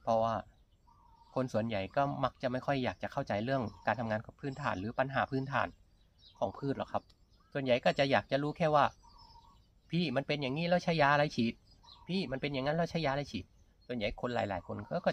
เพราะว่าคนส่วนใหญ่ก็มักจะไม่ค่อยอยากจะเข้าใจเรื่องการทำงานกับพื้นฐานหรือปัญหาพื้นฐานของพืชหรอกครับส่วนใหญ่ก็จะอยากจะรู้แค่ว่าพี่มันเป็นอย่างนี้แล้วใช้ยาอะไรฉีดพี่มันเป็นอย่างนั้นแล้วใช้ยาอะไรฉีดส่วนใหญ่คนหลายๆคนก็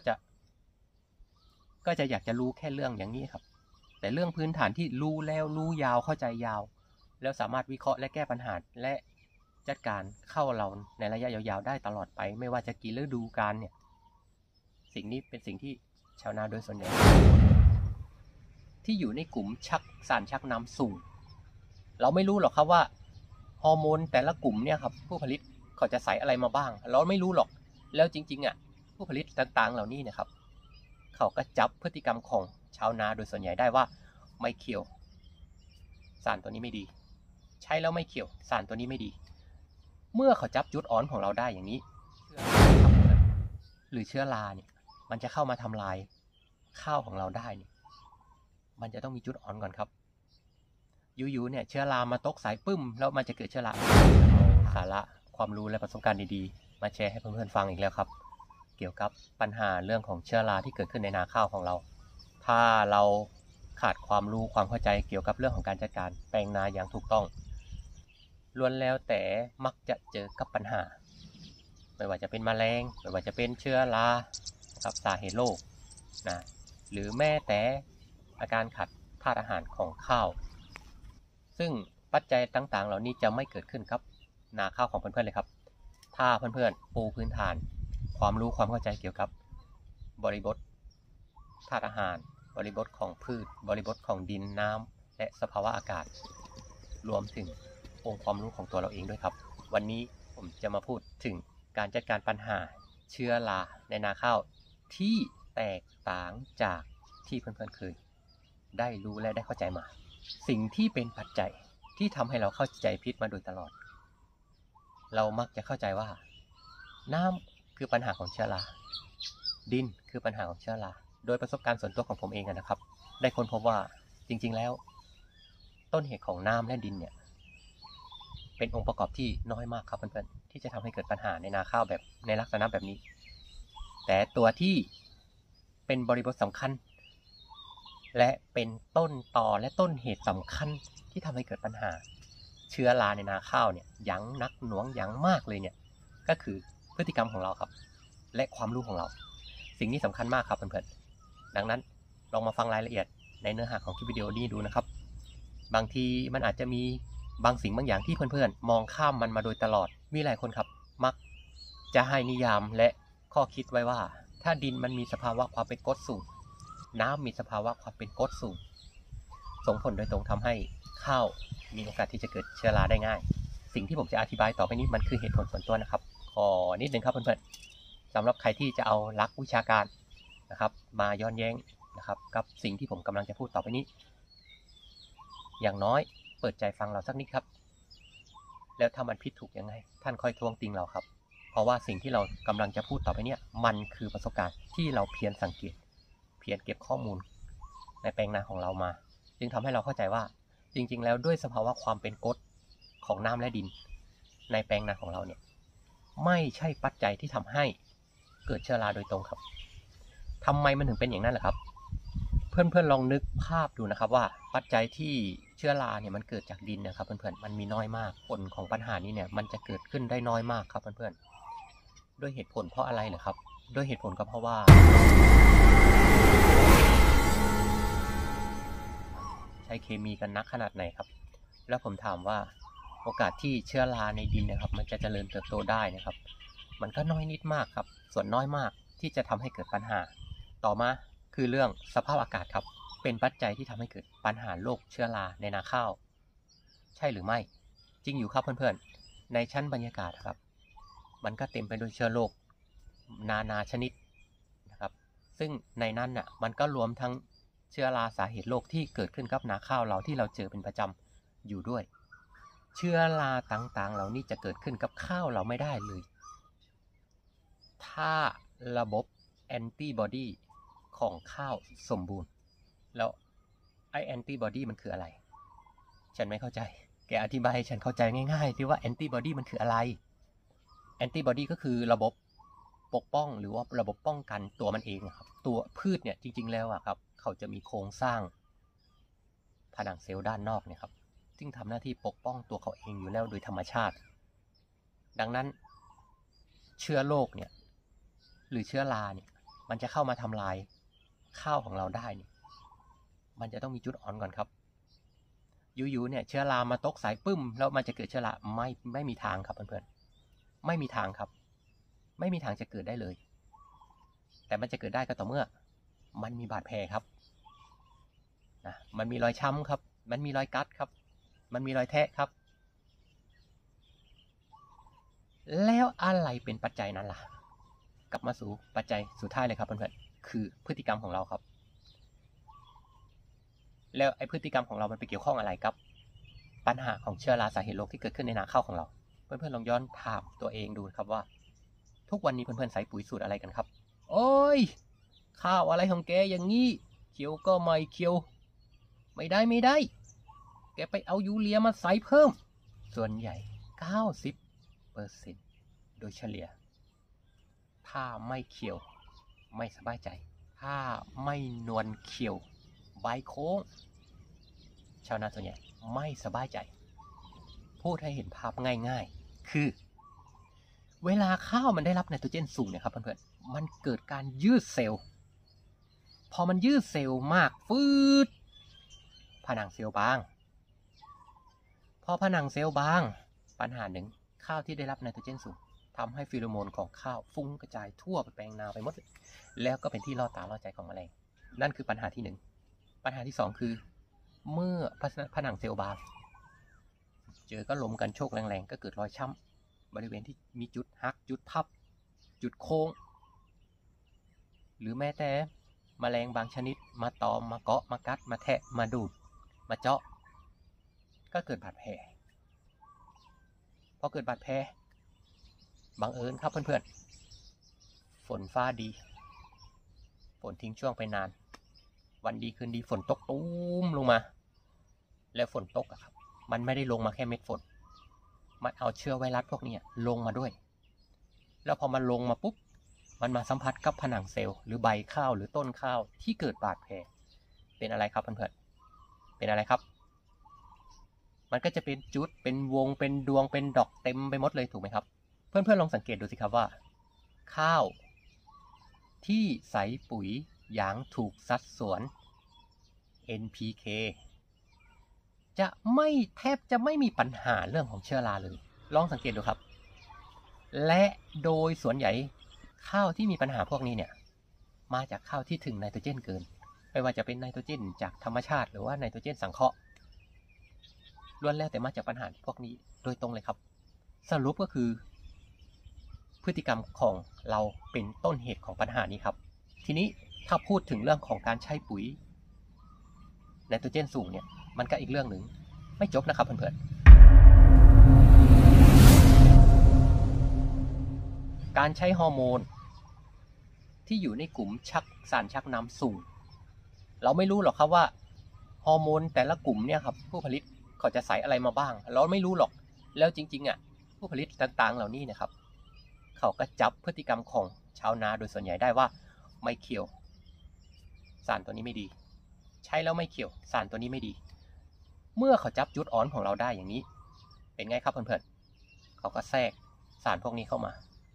จะอยากจะรู้แค่เรื่องอย่างนี้ครับแต่เรื่องพื้นฐานที่รู้แล้วรู้ยาวเข้าใจยาวแล้วสามารถวิเคราะห์และแก้ปัญหาและจัดการเข้าเราในระยะยาวๆได้ตลอดไปไม่ว่าจะกี่ฤดูกาลเนี่ยสิ่งนี้เป็นสิ่งที่ชาวนาโดยส่วนใหญ่ที่อยู่ในกลุ่มสารชักนำสูงเราไม่รู้หรอกครับว่าฮอร์โมนแต่ละกลุ่มเนี่ยครับผู้ผลิตเขาจะใส่อะไรมาบ้างเราไม่รู้หรอกแล้วจริงๆผู้ผลิตต่างๆเหล่านี้นะครับเขาก็จับพฤติกรรมของชาวนาโดยส่วนใหญ่ได้ว่าไม่เขียวสารตัวนี้ไม่ดีใช้แล้วไม่เขียวสารตัวนี้ไม่ดีเมื่อเขาจับจุดอ่อนของเราได้อย่างนี้หรือเชื้อราเนี่ยมันจะเข้ามาทำลายข้าวของเราได้เนี่ยมันจะต้องมีจุดอ่อนก่อนครับอยู่ๆเนี่ยเชื้อรามาตกสายปึ้มแล้วมันจะเกิดเชื้อราเอาสาระความรู้และประสบการณ์ดีๆมาแชร์ให้เพื่อนๆฟังอีกแล้วครับเกี่ยวกับปัญหาเรื่องของเชื้อราที่เกิดขึ้นในนาข้าวของเราถ้าเราขาดความรู้ความเข้าใจเกี่ยวกับเรื่องของการจัดการแปลงนาอย่างถูกต้องล้วนแล้วแต่มักจะเจอกับปัญหาไม่ว่าจะเป็นแมลงไม่ว่าจะเป็นเชื้อราครับสาเหตุโรคนะหรือแม้แต่อาการขาดธาตุอาหารของข้าวซึ่งปัจจัยต่างๆเหล่านี้จะไม่เกิดขึ้นครับนาข้าวของเพื่อนๆเลยครับถ้าเพื่อนๆปูพื้นฐานความรู้ความเข้าใจเกี่ยวกับบริบทธาตุอาหารบริบทของพืชบริบทของดินน้ำและสภาวะอากาศรวมถึงองค์ความรู้ของตัวเราเองด้วยครับวันนี้ผมจะมาพูดถึงการจัดการปัญหาเชื้อราในนาข้าวที่แตกต่างจากที่เพื่อนๆเคยได้รู้และได้เข้าใจมาสิ่งที่เป็นปัจจัยที่ทำให้เราเข้าใจผิดมาโดยตลอดเรามักจะเข้าใจว่าน้ำคือปัญหาของเชื้อราดินคือปัญหาของเชื้อราโดยประสบการณ์ส่วนตัวของผมเองนะครับได้ค้นพบว่าจริงๆแล้วต้นเหตุของน้ำและดินเนี่ยเป็นองค์ประกอบที่น้อยมากครับเพื่อนๆที่จะทำให้เกิดปัญหาในนาข้าวแบบในลักษณะแบบนี้แต่ตัวที่เป็นบริบทสำคัญและเป็นต้นตอและต้นเหตุสำคัญที่ทำให้เกิดปัญหาเชื้อราในนาข้าวเนี่ยอย่างนักหน่วงอย่างมากเลยเนี่ยก็คือพฤติกรรมของเราครับและความรู้ของเราสิ่งนี้สำคัญมากครับเพื่อนๆดังนั้นลองมาฟังรายละเอียดในเนื้อหาของคลิปวิดีโอนี้ดูนะครับบางทีมันอาจจะมีบางสิ่งบางอย่างที่เพื่อนๆมองข้ามมันมาโดยตลอดมีหลายคนครับมักจะให้นิยามและข้อคิดไว้ว่าถ้าดินมันมีสภาวะความเป็นกรดสูงน้ำมีสภาวะความเป็นกรดสูงส่งผลโดยตรงทำให้ข้าวมีโอกาสที่จะเกิดเชื้อราได้ง่ายสิ่งที่ผมจะอธิบายต่อไปนี้มันคือเหตุผลส่วนตัวนะครับขอนิดนึงครับเพื่อนๆสำหรับใครที่จะเอาหลักวิชาการนะครับมาย้อนแย้งนะครับกับสิ่งที่ผมกำลังจะพูดต่อไปนี้อย่างน้อยเปิดใจฟังเราสักนิดครับแล้วถ้ามันผิดถูกยังไงท่านค่อยทวงติงเราครับเพราะว่าสิ่งที่เรากำลังจะพูดต่อไปนี้มันคือประสบการณ์ที่เราเพียรสังเกตเพียรเก็บข้อมูลในแปลงนาของเรามาจึงทำให้เราเข้าใจว่าจริงๆแล้วด้วยสภาวะความเป็นกรดของน้ำและดินในแปลงนาของเราเนี่ยไม่ใช่ปัจจัยที่ทำให้เกิดเชื้อราโดยตรงครับทำไมมันถึงเป็นอย่างนั้นล่ะครับเพื่อนๆลองนึกภาพดูนะครับว่าปัจจัยที่เชื้อราเนี่ยมันเกิดจากดินนะครับเพื่อนๆมันมีน้อยมากผลของปัญหานี้เนี่ยมันจะเกิดขึ้นได้น้อยมากครับเพื่อนๆด้วยเหตุผลเพราะอะไรเหรอครับด้วยเหตุผลก็เพราะว่าใช้เคมีกันนักขนาดไหนครับแล้วผมถามว่าโอกาสที่เชื้อราในดินนะครับมันจะเจริญเติบโตได้นะครับมันก็น้อยนิดมากครับส่วนน้อยมากที่จะทำให้เกิดปัญหาต่อมาคือเรื่องสภาพอากาศครับเป็นปัจจัยที่ทำให้เกิดปัญหาโรคเชื้อราในนาข้าวใช่หรือไม่จริงอยู่ครับเพื่อนๆในชั้นบรรยากาศครับมันก็เต็มไปด้วยเชื้อโรคนานาชนิดนะครับซึ่งในนั้นน่ะมันก็รวมทั้งเชื้อราสาเหตุโรคที่เกิดขึ้นกับนาข้าวเราที่เราเจอเป็นประจำอยู่ด้วยเชื้อราต่างๆเหล่านี้จะเกิดขึ้นกับข้าวเราไม่ได้เลยถ้าระบบแอนติบอดีของข้าวสมบูรณ์แล้วไอแอนติบอดีมันคืออะไรฉันไม่เข้าใจแกอธิบายให้ฉันเข้าใจง่ายๆที่ว่าแอนติบอดีมันคืออะไรแอนติบอดีก็คือระบบปกป้องหรือว่าระบบป้องกันตัวมันเองครับตัวพืชเนี่ยจริงๆแล้วครับเขาจะมีโครงสร้างผนังเซลล์ด้านนอกเนี่ยครับซึ่งทำหน้าที่ปกป้องตัวเขาเองอยู่แล้วโดยธรรมชาติดังนั้นเชื้อโรคเนี่ยหรือเชื้อราเนี่ยมันจะเข้ามาทำลายข้าวของเราได้เนี่ยมันจะต้องมีจุดอ่อนก่อนครับอยู่ๆเนี่ยเชื้อรามาตกสายปึ้มแล้วมันจะเกิดเชื้อราไม่มีทางครับเพื่อนๆไม่มีทางครับไม่มีทางจะเกิดได้เลยแต่มันจะเกิดได้ก็ต่อเมื่อมันมีบาดแผลครับนะมันมีรอยช้ำครับมันมีรอยกัดครับมันมีรอยแทะครับแล้วอะไรเป็นปัจจัยนั้นล่ะกลับมาสู่ปัจจัยสุดท้ายเลยครับเพื่อนๆคือพฤติกรรมของเราครับแล้วไอ้พฤติกรรมของเรามันไปเกี่ยวข้องอะไรกับปัญหาของเชื้อราสาเหตุโรคที่เกิดขึ้นในนาข้าวของเราเพื่อนๆลองย้อนถามตัวเองดูครับว่าทุกวันนี้เพื่อนๆใส่ปุ๋ยสูตรอะไรกันครับโอ้ยข้าวอะไรของแกอย่างงี้เขียวก็ไม่เขียวไม่ได้แกไปเอายูเรียมาใส่เพิ่มส่วนใหญ่ 90% โดยเฉลี่ยถ้าไม่เขียวไม่สบายใจถ้าไม่นวลเขียวใบโค้งชาวนาส่วนใหญ่ไม่สบายใจพูดให้เห็นภาพง่ายๆคือเวลาข้าวมันได้รับไนโตรเจนสูงเนี่ยครับเพื่อนๆมันเกิดการยืดเซลล์พอมันยืดเซลล์มากฟืดผนังเซลล์บางพอผนังเซลล์บางปัญหาหนึ่งข้าวที่ได้รับไนโตรเจนสูงทำให้ฟีโรโมนของข้าวฟุ้งกระจายทั่วไปแปลงนาไปหมดแล้วก็เป็นที่ล่อตาล่อใจของแมลงนั่นคือปัญหาที่1ปัญหาที่2คือเมื่อผนังเซลล์บางเจอก็ล้มกันโชกแรงๆก็เกิดรอยช้ำบริเวณที่มีจุดหักจุดพับจุดโค้งหรือแม้แต่แมลงบางชนิดมาตอมมาเกาะมากัดมาแทะมาดูดมาเจาะก็เกิดบาดแผลพอเกิดบาดแผลบังเอิญครับเพื่อนๆฝนฟ้าดีฝนทิ้งช่วงไปนานวันดีคืนดีฝนตกตุ้มลงมาแล้วฝนตกครับมันไม่ได้ลงมาแค่เม็ดฝนมันเอาเชื้อไวรัสพวกนี้ลงมาด้วยแล้วพอมันลงมาปุ๊บมันมาสัมผัสกับผนังเซลล์หรือใบข้าวหรือต้นข้าวที่เกิดบาดแผลเป็นอะไรครับเพื่อนๆเป็นอะไรครับมันก็จะเป็นจุดเป็นวงเป็นดวงเป็นดอกเต็มไปหมดเลยถูกไหมครับเพื่อนๆลองสังเกตดูสิครับว่าข้าวที่ใส่ปุ๋ยอย่างถูกสัดส่วน NPK จะแทบจะไม่มีปัญหาเรื่องของเชื้อราเลยลองสังเกตดูครับและโดยส่วนใหญ่ข้าวที่มีปัญหาพวกนี้เนี่ยมาจากข้าวที่ถึงไนโตรเจนเกินไม่ว่าจะเป็นไนโตรเจนจากธรรมชาติหรือว่าไนโตรเจนสังเคราะห์ล้วนแล้วแต่มาจากปัญหาพวกนี้โดยตรงเลยครับสรุปก็คือพฤติกรรมของเราเป็นต้นเหตุของปัญหานี้ครับทีนี้ถ้าพูดถึงเรื่องของการใช้ปุ๋ยไนโตรเจนสูงเนี่ยมันก็อีกเรื่องหนึ่งไม่จบนะครับเพื่อนๆการใช้ฮอร์โมนที่อยู่ในกลุ่มสารชักนำสูงเราไม่รู้หรอกครับว่าฮอร์โมนแต่ละกลุ่มเนี่ยครับผู้ผลิตเขาจะใส่อะไรมาบ้างเราไม่รู้หรอกแล้วจริงๆผู้ผลิตต่างๆเหล่านี้นะครับเขาก็จับพฤติกรรมของชาวนาโดยส่วนใหญ่ได้ว่าไม่เขียวสารตัวนี้ไม่ดีใช้แล้วไม่เขียวสารตัวนี้ไม่ดีเมื่อเขาจับจุดอ่อนของเราได้อย่างนี้เป็นไงครับเพื่อนๆเขาก็แทรกสารพวกนี้เข้ามา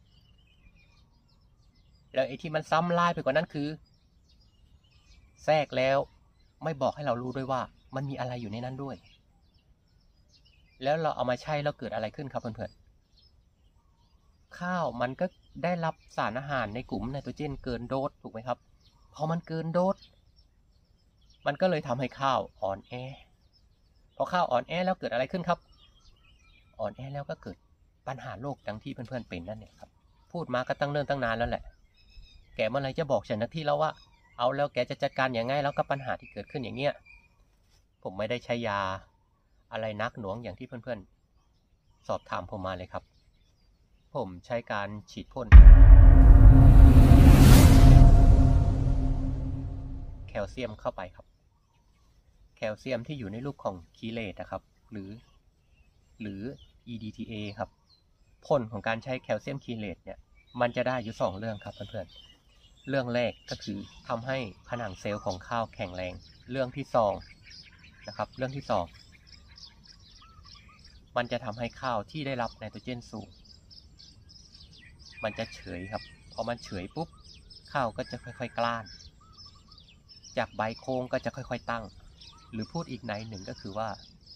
แล้วไอ้ที่มันซ้ำลายไปกว่านั้นคือแทรกแล้วไม่บอกให้เรารู้ด้วยว่ามันมีอะไรอยู่ในนั้นด้วยแล้วเราเอามาใช้แล้วเกิดอะไรขึ้นครับเพื่อนๆข้าวมันก็ได้รับสารอาหารในกลุ่มไนโตรเจนเกินโดสถูกไหมครับพอมันเกินโดสมันก็เลยทำให้ข้าวอ่อนแอพอข้าวอ่อนแอแล้วเกิดอะไรขึ้นครับอ่อนแอแล้วก็เกิดปัญหาโรคดังที่เพื่อนๆเป็นนั่นเองครับพูดมาก็ตั้งเนิ่นตั้งนานแล้วแหละแกเมื่อไรจะบอกฉันนะที่แล้วว่าเอาแล้วแกจะจัดการอย่างไงแล้วก็ปัญหาที่เกิดขึ้นอย่างเงี้ยผมไม่ได้ใช้ยาอะไรนักหน่วงอย่างที่เพื่อนๆสอบถามผมมาเลยครับผมใช้การฉีดพ่นแคลเซียมเข้าไปครับแคลเซียมที่อยู่ในรูปของคีเลตนะครับหรือ EDTA ครับผลของการใช้แคลเซียมคีเลตเนี่ยมันจะได้อยู่2เรื่องครับเพื่อนๆเรื่องแรกก็คือทำให้ผนังเซลล์ของข้าวแข็งแรงเรื่องที่2นะครับเรื่องที่2มันจะทำให้ข้าวที่ได้รับไนโตรเจนสูงมันจะเฉยครับพอมันเฉยปุ๊บข้าวก็จะค่อยๆกล้านจากใบโค้งก็จะค่อยๆตั้งหรือพูดอีกในหนึ่งก็คือว่า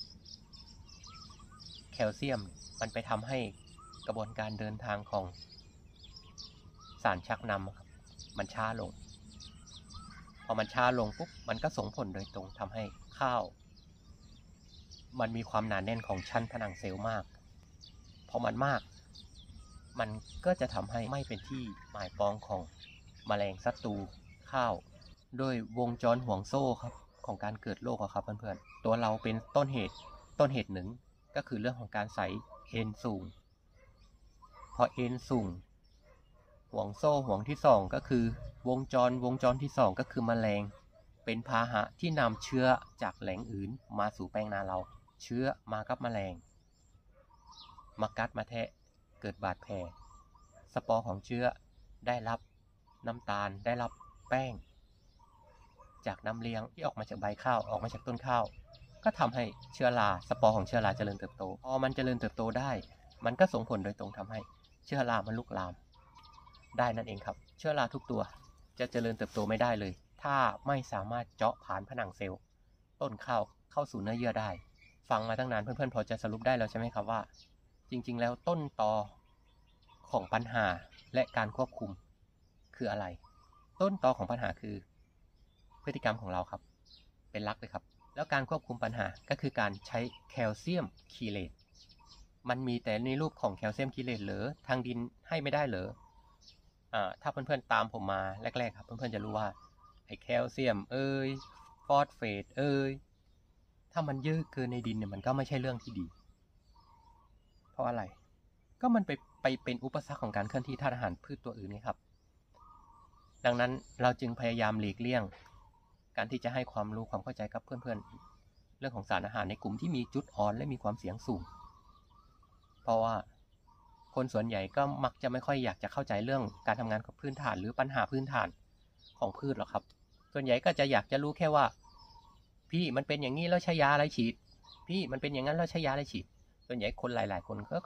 แคลเซียมมันไปทำให้กระบวนการเดินทางของสารชักนำครับมันช้าลงพอมันช้าลงปุ๊บมันก็ส่งผลโดยตรงทำให้ข้าวมันมีความหนาแน่นของชั้นผนังเซลล์มากพอมันมากมันก็จะทำให้ไม่เป็นที่หมายปองของแมลงศัตรูข้าวโดยวงจรห่วงโซ่ครับของการเกิดโรคครับเพื่อนๆตัวเราเป็นต้นเหตุหนึ่งก็คือเรื่องของการใส่เอ็นสูงพอเอ็นสูงห่วงโซ่ห่วงที่2ก็คือวงจรที่2ก็คือแมลงเป็นพาหะที่นำเชื้อจากแหล่งอื่นมาสู่แปลงนาเราเชื้อมากับแมลงมากัดมาแทะเกิดบาดแผลสปอร์ของเชื้อได้รับน้ำตาลได้รับแป้งจากน้ำเลี้ยงที่ออกมาจากใบข้าวออกมาจากต้นข้าวก็ทำให้เชื้อราสปอร์ของเชื้อราเจริญเติบโตพอมันเจริญเติบโตได้มันก็ส่งผลโดยตรงทำให้เชื้อรามันลุกลามได้นั่นเองครับเชื้อราทุกตัวจะเจริญเติบโตไม่ได้เลยถ้าไม่สามารถเจาะผ่านผนังเซลล์ต้นข้าวเข้าสู่เนื้อเยื่อได้ฟังมาตั้งนานเพื่อนๆพอจะสรุปได้แล้วใช่ไหมครับว่าจริงๆแล้วต้นตอของปัญหาและการควบคุมคืออะไรต้นตอของปัญหาคือพฤติกรรมของเราครับเป็นหลักเลยครับแล้วการควบคุมปัญหาก็คือการใช้แคลเซียมคีเลตมันมีแต่ในรูปของแคลเซียมคีเลตเหรอทางดินให้ไม่ได้เหรอถ้าเพื่อนๆตามผมมาแรกๆครับเพื่อนๆจะรู้ว่าไอ้แคลเซียมฟอสเฟตถ้ามันเยอะเกินในดินเนี่ยมันก็ไม่ใช่เรื่องที่ดีเพราะอะไรก็มันไปเป็นอุปสรรคของการเคลื่อนที่ธาตุอาหารพืชตัวอื่นนี่ครับดังนั้นเราจึงพยายามหลีกเลี่ยงการที่จะให้ความรู้ความเข้าใจกับเพื่อนๆเรื่องของสารอาหารในกลุ่มที่มีจุดอ่อนและมีความเสี่ยงสูงเพราะว่าคนส่วนใหญ่ก็มักจะไม่ค่อยอยากจะเข้าใจเรื่องการทำงานของพื้นฐานหรือปัญหาพื้นฐานของพืชหรอกครับส่วนใหญ่ก็จะอยากจะรู้แค่ว่าพี่มันเป็นอย่างนี้แล้วใช้ยาอะไรฉีดพี่มันเป็นอย่างนั้นแล้วใช้ยาอะไรฉีดส่วนใหญ่คนหลายๆคนก็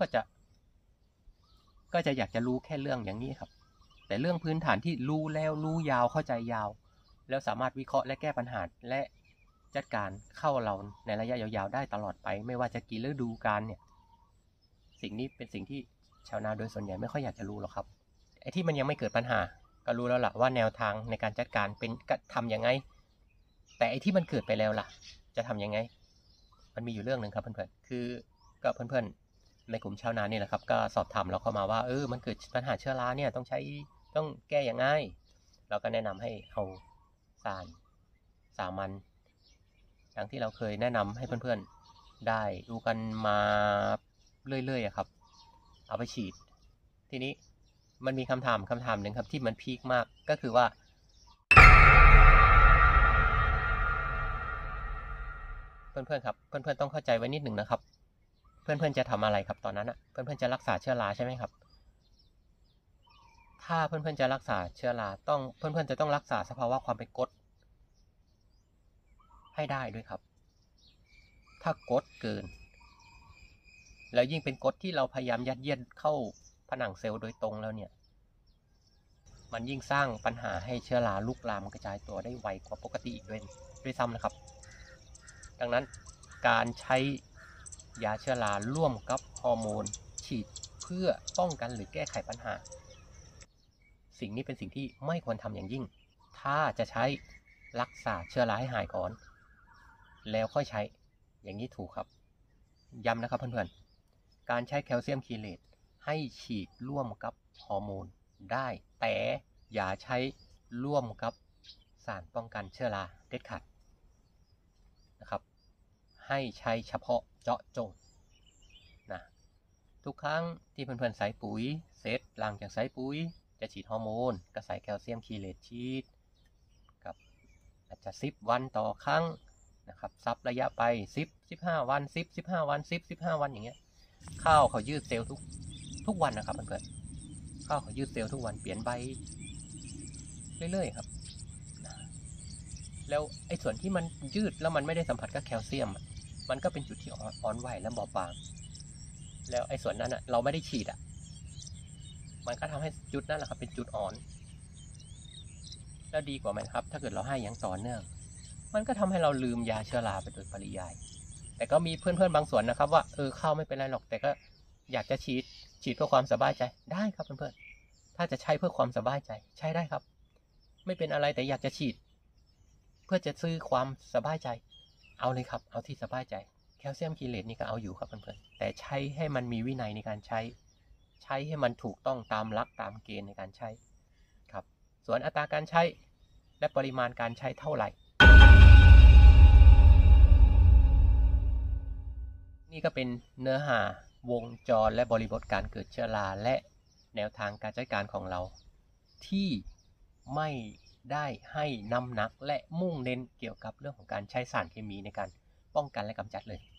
จะอยากจะรู้แค่เรื่องอย่างนี้ครับแต่เรื่องพื้นฐานที่รู้แล้วรู้ยาวเข้าใจยาวแล้วสามารถวิเคราะห์และแก้ปัญหาและจัดการเข้าเราในระยะยาวๆได้ตลอดไปไม่ว่าจะกี่ฤดูกาลเนี่ยสิ่งนี้เป็นสิ่งที่ชาวนาโดยส่วนใหญ่ไม่ค่อยอยากจะรู้หรอกครับไอ้ที่มันยังไม่เกิดปัญหาก็รู้แล้วล่ะว่าแนวทางในการจัดการเป็นทำยังไงแต่ไอ้ที่มันเกิดไปแล้วล่ะจะทำยังไงมันมีอยู่เรื่องหนึ่งครับเพื่อนๆคือก็เพื่อนๆในกลุ่มชาวนานี่แหละครับก็สอบถามเราเข้ามาว่ามันเกิดปัญหาเชื้อราเนี่ยต้องแก้ยังไงเราก็แนะนำให้เอาสามัญอย่างที่เราเคยแนะนำให้เพื่อนๆได้ดูกันมาเรื่อยๆครับเอาไปฉีดทีนี้มันมีคำถามหนึ่งครับที่มันพีคมากก็คือว่าเพื่อนๆครับเพื่อนๆต้องเข้าใจไว้นิดหนึ่งนะครับเพื่อนๆจะทำอะไรครับตอนนั้นเพื่อนๆจะรักษาเชื้อราใช่ไหมครับถ้าเพื่อนๆจะรักษาเชื้อราเพื่อนๆจะต้องรักษาสภาวะความเป็นกรดให้ได้ด้วยครับถ้ากรดเกินแล้วยิ่งเป็นกรดที่เราพยายามยัดเยียดเข้าผนังเซลล์โดยตรงแล้วเนี่ยมันยิ่งสร้างปัญหาให้เชื้อราลุกลามกระจายตัวได้ไวกว่าปกติอีกด้วยซ้ำนะครับดังนั้นการใช้ยาเชื้อราร่วมกับฮอร์โมนฉีดเพื่อป้องกันหรือแก้ไขปัญหาสิ่งนี้เป็นสิ่งที่ไม่ควรทำอย่างยิ่งถ้าจะใช้รักษาเชื้อราให้หายก่อนแล้วค่อยใช้อย่างนี้ถูกครับย้ำนะครับเพื่อนๆการใช้แคลเซียมคีเลตให้ฉีดร่วมกับฮอร์โมนได้แต่อย่าใช้ร่วมกับสารป้องกันเชื้อราเด็ดขาดนะครับให้ใช้เฉพาะเจาะจงนะทุกครั้งที่เพื่อนๆใส่ปุ๋ยเสร็จหลังจากใส่ปุ๋ยจะฉีดฮอร์โมนก็ใส่แคลเซียมคีเลตฉีดกับอาจจะ10 วันต่อครั้งนะครับซับระยะไป15 วัน15 วัน15 วันอย่างเงี้ยข้าวเขายืดเซลล์ทุกวันนะครับเพื่อนข้าวเขายืดเซลล์ทุกวันเปลี่ยนใบเรื่อยๆครับแล้วไอ้ส่วนที่มันยืดแล้วมันไม่ได้สัมผัสกับแคลเซียมมันก็เป็นจุดที่อ่อนไหวและบอบบางแล้วไอ้ส่วนนั้นเราไม่ได้ฉีดมันก็ทำให้จุดนั้นแหละครับเป็นจุดอ่อนแล้วดีกว่าไหมครับถ้าเกิดเราให้อย่างต่อเนื่องมันก็ทำให้เราลืมยาเชื้อราไปโดยปริยายแต่ก็มีเพื่อนๆบางส่วนนะครับว่าข้าวไม่เป็นไรหรอกแต่ก็อยากจะฉีดเพื่อความสบายใจได้ครับเพื่อนๆถ้าจะใช้เพื่อความสบายใจใช้ได้ครับไม่เป็นอะไรแต่อยากจะฉีดเพื่อจะซื้อความสบายใจเอาเลยครับเอาที่สบายใจแคลเซียมคีเลตนี่ก็เอาอยู่ครับเพื่อนๆแต่ใช้ให้มันมีวินัยในการใช้ให้มันถูกต้องตามหลักตามเกณฑ์ในการใช้ครับส่วนอัตราการใช้และปริมาณการใช้เท่าไหร่นี่ก็เป็นเนื้อหาวงจรและบริบทการเกิดเชื้อราและแนวทางการจัดการของเราที่ไม่ได้ให้น้ำหนักและมุ่งเน้นเกี่ยวกับเรื่องของการใช้สารเคมีในการป้องกันและกำจัดเลย